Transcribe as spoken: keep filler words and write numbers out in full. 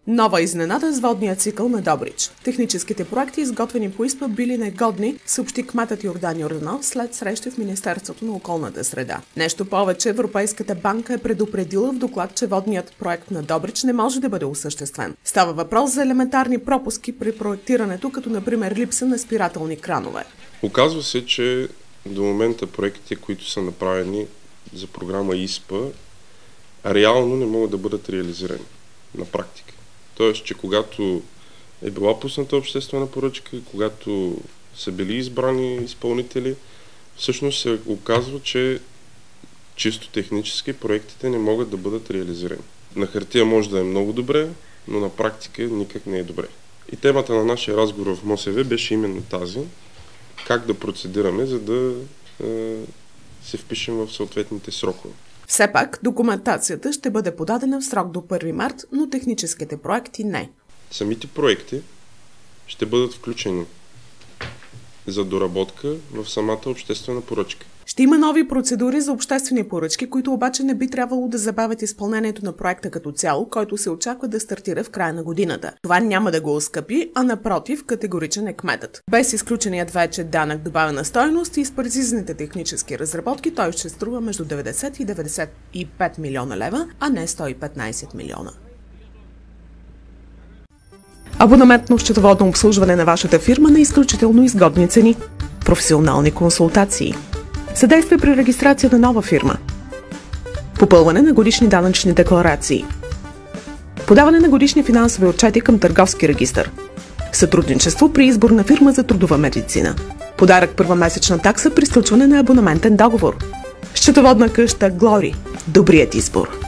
Нова изненада с водния цикъл на Добрич. Техническите проекти, изготвени по ИСПА, били негодни, съобщи кметът Йордан Йорданов след среща в Министерството на околната среда. Нещо повече, Европейската банка е предупредила в доклад, че водният проект на Добрич не може да бъде осъществен. Става въпрос за елементарни пропуски при проектирането, като например липса на спирателни кранове. Оказва се, че до момента проектите, които са направени за програма ИСПА, реално не могат да бъдат реализирани на практика. Тоест, че когато е била пусната обществена поръчка, когато са били избрани изпълнители, всъщност се оказва, че чисто технически проектите не могат да бъдат реализирани. На хартия може да е много добре, но на практика никак не е добре. И темата на нашия разговор в МОСВ беше именно тази, как да процедираме, за да е, се впишем в съответните срокове. Все пак, документацията ще бъде подадена в срок до първи март, но техническите проекти не. Самите проекти ще бъдат включени за доработка в самата обществена поръчка. Ще има нови процедури за обществени поръчки, които обаче не би трябвало да забавят изпълнението на проекта като цяло, който се очаква да стартира в края на годината. Това няма да го оскъпи, а напротив, категоричен е кметът. Без изключеният вече данък добавена стойност и с прецизните технически разработки, той ще струва между деветдесет и деветдесет и пет милиона лева, а не сто и петнадесет милиона. Абонаментно счетоводно обслужване на вашата фирма на изключително изгодни цени. Професионални консултации. Съдействие при регистрация на нова фирма. Попълване на годишни данъчни декларации. Подаване на годишни финансови отчети към търговски регистър. Сътрудничество при избор на фирма за трудова медицина. Подарък първа месечна такса при сключване на абонаментен договор. Счетоводна къща Глори. Добрият избор.